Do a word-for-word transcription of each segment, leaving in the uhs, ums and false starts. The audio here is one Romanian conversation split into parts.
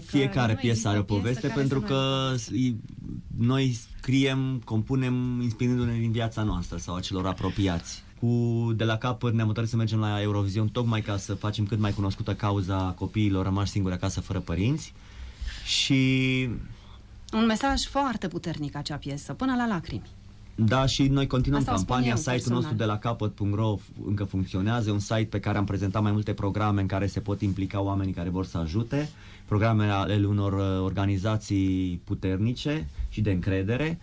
Fiecare piesă are o poveste, pentru că noi scriem, compunem inspirându-ne din viața noastră sau a celor apropiați. Cu De la capăt ne-am hotărât să mergem la Eurovision tocmai ca să facem cât mai cunoscută cauza copiilor rămași singuri acasă fără părinți. Și un mesaj foarte puternic acea piesă, până la lacrimi. Da, și noi continuăm Asta campania. Site-ul nostru de la capăt punct ro încă funcționează, un site pe care am prezentat mai multe programe în care se pot implica oamenii care vor să ajute, programe ale unor organizații puternice și de încredere.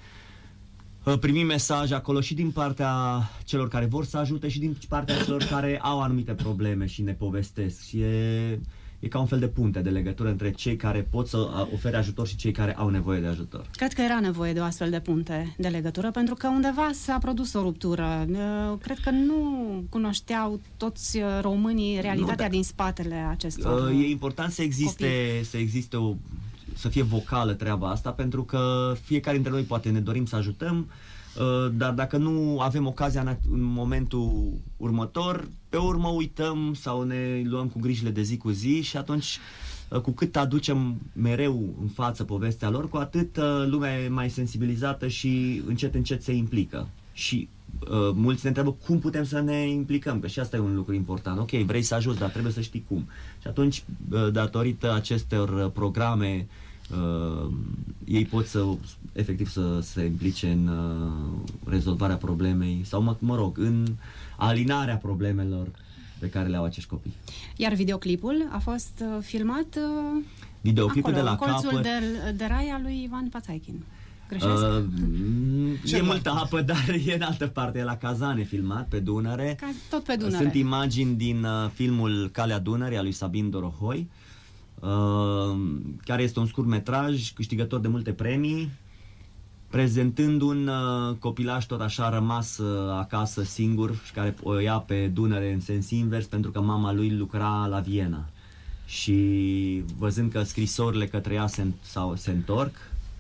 Primim mesaje acolo și din partea celor care vor să ajute și din partea celor care au anumite probleme și ne povestesc. Și e, e ca un fel de punte de legătură între cei care pot să ofere ajutor și cei care au nevoie de ajutor. Cred că era nevoie de o astfel de punte de legătură, pentru că undeva s-a produs o ruptură. Cred că nu cunoșteau toți românii realitatea nu, din spatele acestor E important să existe, să existe o să fie vocală treaba asta, pentru că fiecare dintre noi poate ne dorim să ajutăm, dar dacă nu avem ocazia în momentul următor, pe urmă uităm sau ne luăm cu grijile de zi cu zi și atunci, cu cât aducem mereu în față povestea lor, cu atât lumea e mai sensibilizată și încet încet se implică. Și uh, mulți ne întreabă cum putem să ne implicăm, că și asta e un lucru important. Ok, vrei să ajuți, dar trebuie să știi cum. Și atunci, uh, datorită acestor programe, uh, ei pot să, efectiv, să se implice în uh, rezolvarea problemei sau, mă, mă rog, în alinarea problemelor pe care le au acești copii. Iar videoclipul a fost uh, filmat uh, videoclipul acolo, de la în colțul capăt de, de rai al lui Ivan Pațaichin. Uh, e multă apă, dar e în altă parte, e la Cazane filmat, pe Dunăre. Ca, tot pe Dunăre. Sunt imagini din uh, filmul Calea Dunării, al lui Sabin Dorohoi, uh, care este un scurtmetraj câștigător de multe premii, prezentând un uh, copilaș tot așa rămas uh, acasă singur și care o ia pe Dunăre în sens invers, pentru că mama lui lucra la Viena. Și văzând că scrisorile către ea se, sau, se întorc,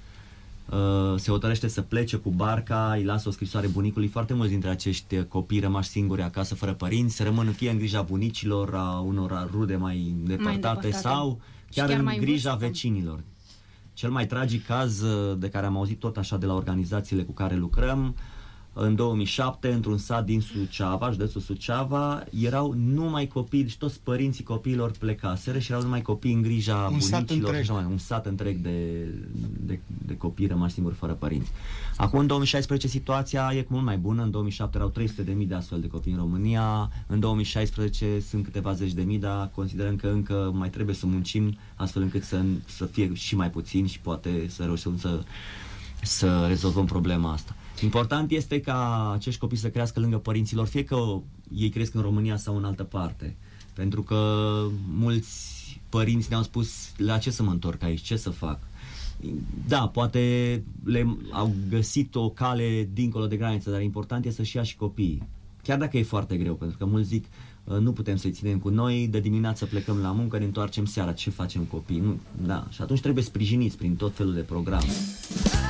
Uh, se hotărăște să plece cu barca, îi lasă o scrisoare bunicului. Foarte mulți dintre acești copii rămași singuri acasă fără părinți rămân fie în grija bunicilor, a unor rude mai îndepărtate, sau chiar, chiar în grija vârstă. vecinilor. Cel mai tragic caz de care am auzit tot așa de la organizațiile cu care lucrăm, în două mii șapte, într-un sat din Suceava, județul Suceava, erau numai copii, și toți părinții copiilor plecaseră și erau numai copii în grija un bunicilor. Sat mai, un sat întreg de, de, de copii rămași singuri fără părinți. Acum, în două mii șaisprezece, situația e mult mai bună. În două mii șapte erau trei sute de mii de astfel de copii în România. În două mii șaisprezece sunt câteva zeci de mii, dar considerăm că încă mai trebuie să muncim astfel încât să, să fie și mai puțini și poate să reușim să, să rezolvăm problema asta. Important este ca acești copii să crească lângă părinților, fie că ei cresc în România sau în altă parte. Pentru că mulți părinți ne-au spus, la ce să mă întorc aici, ce să fac? Da, poate le au găsit o cale dincolo de graniță, dar important este să-și ia și copiii. Chiar dacă e foarte greu, pentru că mulți zic, nu putem să-i ținem cu noi, de dimineață plecăm la muncă, ne întoarcem seara, ce facem copii? Nu, da, și atunci trebuie sprijiniți prin tot felul de programe.